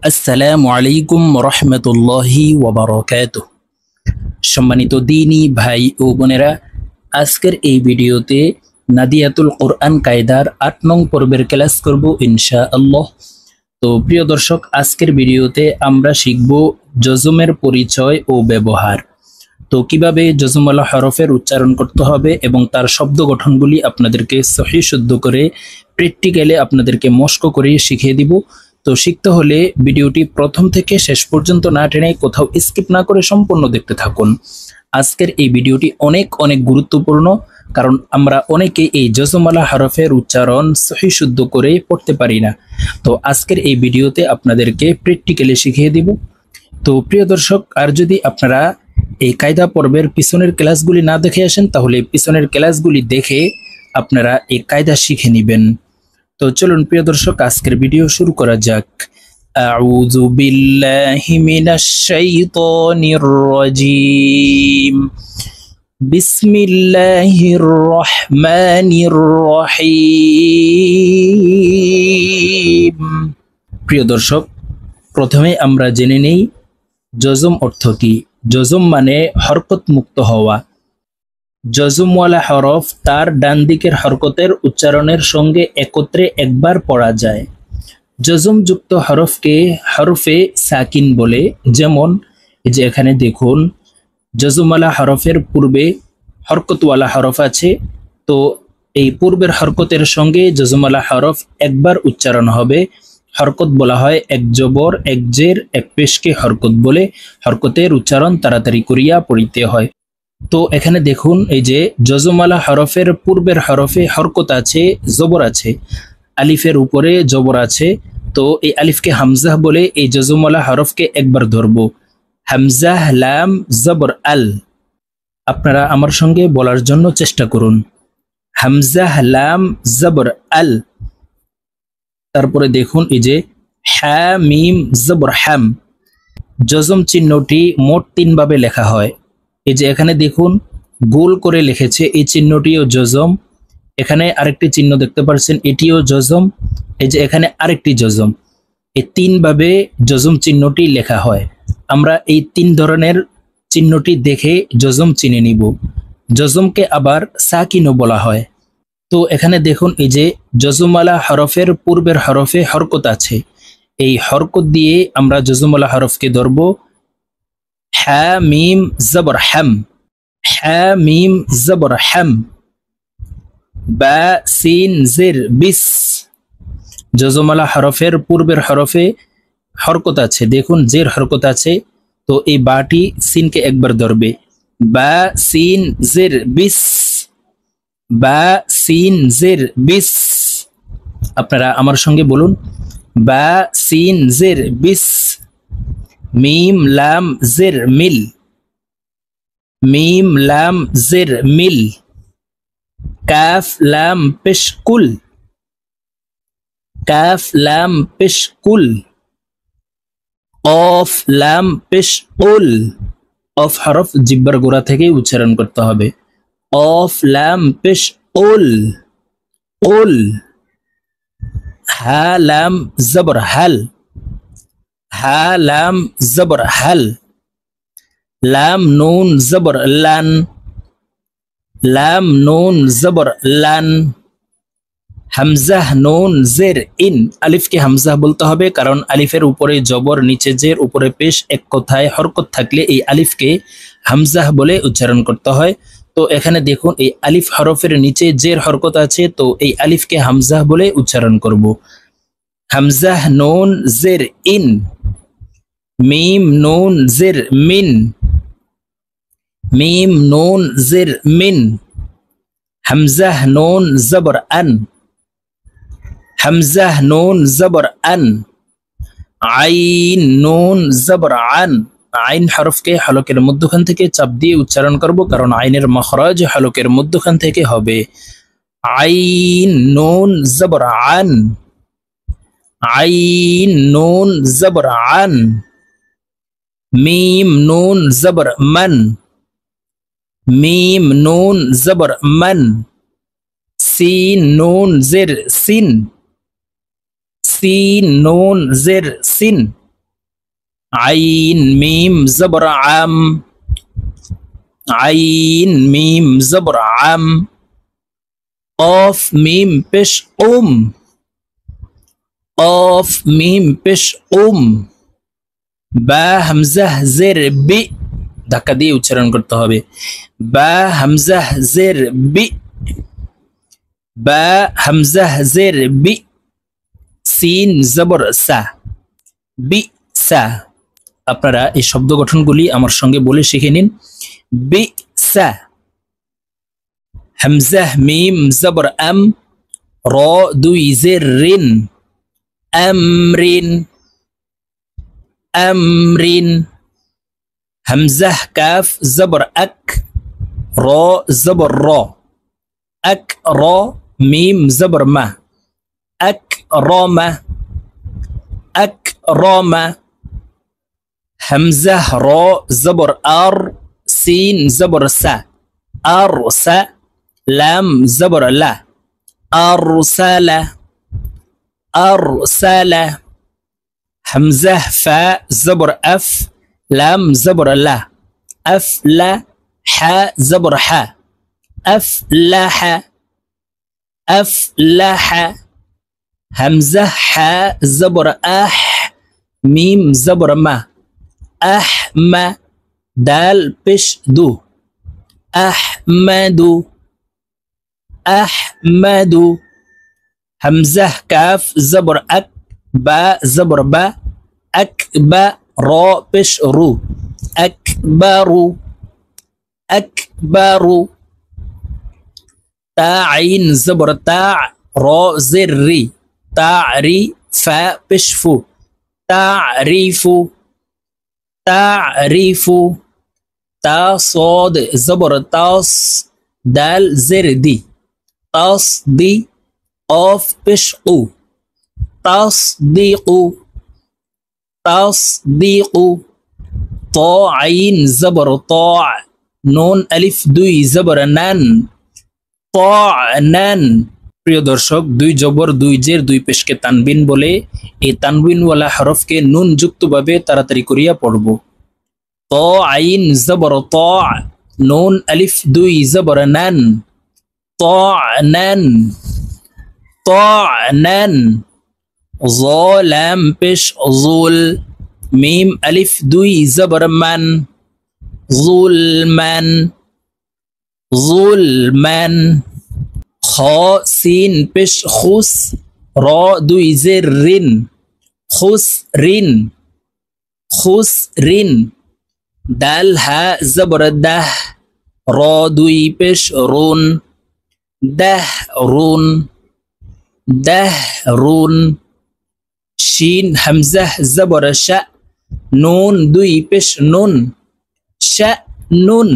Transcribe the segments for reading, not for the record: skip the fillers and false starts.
আসসালামু আলাইকুম রহমতুল্লাহি ওয়াবারাকাতুহু। সম্মানিত দিনী ভাই ও বোনেরা, আজকের এই ভিডিওতে নাদিয়াতুল কোরআন কায়দার ৮ নং পর্বের ক্লাস করব ইনশাআল্লাহ। তো প্রিয় দর্শক, আজকের ভিডিওতে আমরা শিখব জজমের পরিচয় ও ব্যবহার। তো কিভাবে জজমওয়ালা হরফের উচ্চারণ করতে হবে এবং তার শব্দ গঠনগুলি আপনাদেরকে সহিহ শুদ্ধ করে প্র্যাকটিক্যালে আপনাদেরকে মস্ক করে শিখিয়ে দিব। তো শিখতে হলে ভিডিওটি প্রথম থেকে শেষ পর্যন্ত না টেনে কোথাও স্কিপ না করে সম্পূর্ণ দেখতে থাকুন। আজকের এই ভিডিওটি অনেক অনেক গুরুত্বপূর্ণ, কারণ আমরা অনেকে এই জজমওয়ালা হরফের উচ্চারণ সহিহ শুদ্ধ করে পড়তে পারি না। তো আজকের এই ভিডিওতে আপনাদেরকে প্র্যাকটিক্যালি শিখিয়ে দিব। তো প্রিয় দর্শক, আর যদি আপনারা এই কায়দা পর্বের পিছনের ক্লাসগুলি না দেখে আসেন, তাহলে পিছনের ক্লাসগুলি দেখে আপনারা এই কায়দা শিখে নেবেন। তো চলুন প্রিয় দর্শক, আজকের ভিডিও শুরু করা যাক। আউযু বিল্লাহি মিনাশ শাইতানির রাজীম। বিসমিল্লাহির রহমানির রহিম। প্রিয় দর্শক, প্রথমে আমরা জেনে নেই জজম অর্থ কি। জজম মানে হরকত মুক্ত হওয়া। জজমওয়ালা হরফ তার ডান দিকের হরকতের উচ্চারণের সঙ্গে একত্রে একবার পড়া যায়। জজমযুক্ত হরফকে হরফে সাকিন বলে। যেমন এই যে এখানে দেখুন, জজমওয়ালা হরফের পূর্বে হরকতওয়ালা হরফ আছে, তো এই পূর্বের হরকতের সঙ্গে জজমওয়ালা হরফ একবার উচ্চারণ হবে। হরকত বলা হয় এক জবর এক জের এক পেশকে হরকত বলে। হরকতের উচ্চারণ তাড়াতাড়ি করিয়া পড়িতে হয়। তো এখানে দেখুন, এই যে জজমওয়ালা হরফের পূর্বের হরফে হরকত আছে, জবর আছে, আলিফের উপরে জবর আছে। তো এই আলিফকে হামজাহ বলে। এই জজমওয়ালা হরফকে একবার ধরব, হামজাহ লাম জবর আল। আপনারা আমার সঙ্গে বলার জন্য চেষ্টা করুন, হামজাহ লাম জবর আল। তারপরে দেখুন, এই যে হা মিম জবর হাম। জজম চিহ্নটি মোট ৩ ভাবে লেখা হয়। এই যে এখানে দেখুন, গোল করে লিখেছে, এই চিহ্নটিও জজম। এখানে আরেকটি চিহ্ন দেখতে পাচ্ছেন, এটিও জজম। এই যে এখানে আরেকটি জজম। এই ৩ ভাবে জজম চিহ্নটি লেখা হয়। আমরা এই ৩ ধরনের চিহ্নটি দেখে জজম চিনে নিব। জজমকে আবার সাকিনও বলা হয়। তো এখানে দেখুন, এই যে জজমওয়ালা হরফের পূর্বের হরফে হরকত আছে, এই হরকত দিয়ে আমরা জজমওয়ালা হরফকে ধরব। হা মিম জবর হাম, হা মিম জবর হাম। বা সিন জির বিস। জজমওয়ালা হরফের পূর্বের হরফে হরকত আছে, দেখুন জের হরকত আছে, তো এই বাটি সিনকে একবার ধরবে। বা সিন জির বিস, বা সিন জির বিস। আপনারা আমার সঙ্গে বলুন, বা সিন জির বিস। মিম লাম জির মিল, মিম লাম জির মিল। কাফ লাম পেশ কুল, কাফ লাম পেশ কুল। কফ লাম পেশ কুল। কফ হরফ জিহ্বার গোড়া থেকে উচ্চারণ করতে হবে। কফ লাম পেশ কুল, কুল। হা লাম জবর হাল, হা লাম জবর হাল। লাম নুন জবর লান, লাম নুন জবর লান। হামজাহ নুন জের ইন। আলিফকে হামজাহ বলতে হবে, কারণ আলিফের উপরে জবর, নিচে জের, উপরে পেশ, এক কথায় হরকত থাকলে এই আলিফকে হামজাহ বলে উচ্চারণ করতে হয়। তো এখানে দেখুন, এই আলিফ হরফের নিচে জের হরকত আছে, তো এই আলিফকে হামজাহ বলে উচ্চারণ করব। হামজাহ নুন জের ইন। মিম নুন জের মিন, মিম নুন জের মিন। হামজাহ নুন জবর আন, হামজাহ নুন জবর আন। আইন নুন জবর আন। আইন হরফকে হলকের মধ্যখান থেকে চাপ দিয়ে উচ্চারণ করব, কারণ আইনের মখরাজ হলকের মধ্যখান থেকে হবে। আইন নুন জবর আন, আইন নুন জবর আন। মিম নুন জবর মান, মিম নুন জবর মান। সিন নুন জের সিন, সিন নুন জের সিন। عين ميم زبر عم عين ميم زبر عم قاف ميم পেশ قاف ميم পেশ বা হামজাহ জের বি ধাক্কা দিয়ে উচ্চারণ করতে হবে বা হামজাহ জের বি বা হামজাহ জের বি সিন জবর সা বি সা আপনারা এই শব্দ গঠনগুলি আমার সঙ্গে বলে শিখে নিন বি সা হামজাহ মিম জবর আম র দুই জের রিন আমরিন আমরিন হামজাহ কাফ জবর আক র জবর র আক র মিম জবর মা আক রমা আক রমা হামজাহ র জবর আর সিন জবর সা আর সা লাম জবর লা আরসালা আরসালা হামজাহ ফা জবর আফ লাম জবর লা আফ লা হা জবর হা أفلح أفلح همزة حا زبر أح ميم زبر ما أحمى دال بش دو أحمد أحمد همزة كاف زبر أك با زبر با أكبر را بش رو أكبر أكبر تا عين زبر تاع را زر ري تعري فا بشفو تعريف تعريف تا صاد زبر تاس دال زر دي تاس دي قاف بشقو تصديق تصديق طا عين زبر طاع نون ألف দুই زبر نان طعنان প্রিয় দর্শক দুই জবর দুই জের দুই পেশকে তানবিন বলে এই তানবিনওয়ালা হরফকে নুন যুক্তভাবে তাড়াতাড়ি করিয়া পড়ব ত আইন জবর ত নুন আলিফ দুই জবর নান طعنان طعنان ظ لام পেশ জুল মিম আলিফ দুই জবর মান জুলমান ظلمان خا سين بش خس را دوي زر رن خس رن خس رن دال ها زبر ده را دوي بش رون ده رون ده رون شين همزة زبر شا نون دوي بش نون شا نون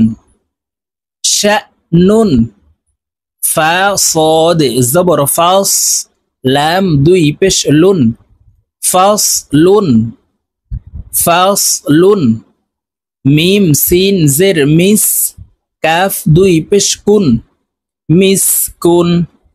شأن فا صاد زبر فاص لام دوي بش لون فاصل فاصل ميم سين زر مس كاف دوي بش كن مسكن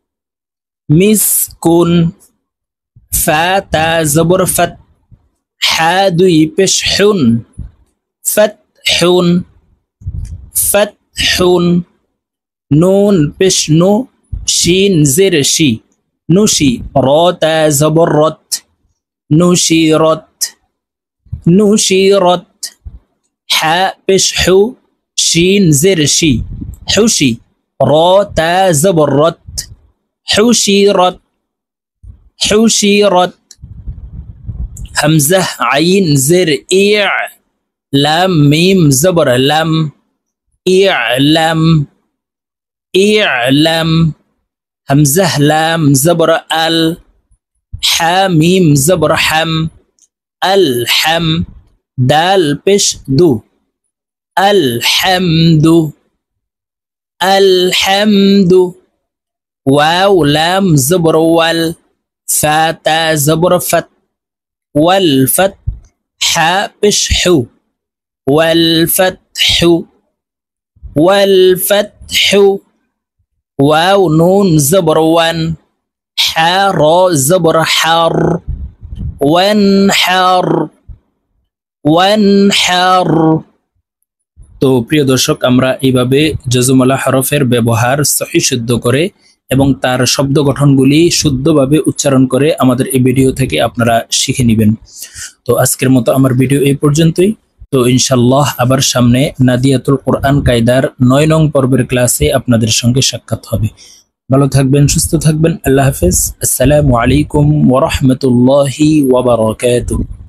مسكن فا تا زبر فت حا دوي بش حن فتح فتح حون نون بش نو شين زر شي نوشي راتا زبرت نشيرت نشيرت حاء بش حو شين زر شي حشي راتا زبرت حشيرت حشيرت همزة عين زر إيع لام ميم زبر لام اعلم اعلم همزة لام زبر ال حاميم زبر حم الحم دال بش دو الحمد الحمد واو لام زبر وال فاتا زبر فت والفت حا بش حو والفتح والفتح واو نون زبر وان حا را زبر حار وانحر ওয়ানহার। তো প্রিয় দর্শক, আমরা এইভাবে জজমওয়ালা হরফের ব্যবহার সহি শুদ্ধ করে এবং তার শব্দ গঠনগুলি শুদ্ধভাবে উচ্চারণ করে আমাদের এই ভিডিও থেকে আপনারা শিখে নেবেন। তো আজকের মতো আমার ভিডিও এই পর্যন্তই। তো ইনশাল্লাহ আবার সামনে নাদিয়াতুল কোরআন কায়দার 9 নং পর্বের ক্লাসে আপনাদের সঙ্গে সাক্ষাৎ হবে। ভালো থাকবেন, সুস্থ থাকবেন। আল্লাহ হাফেজ। আসসালামু আলাইকুম ওয়া রাহমাতুল্লাহি ওয়া বারাকাতুহু।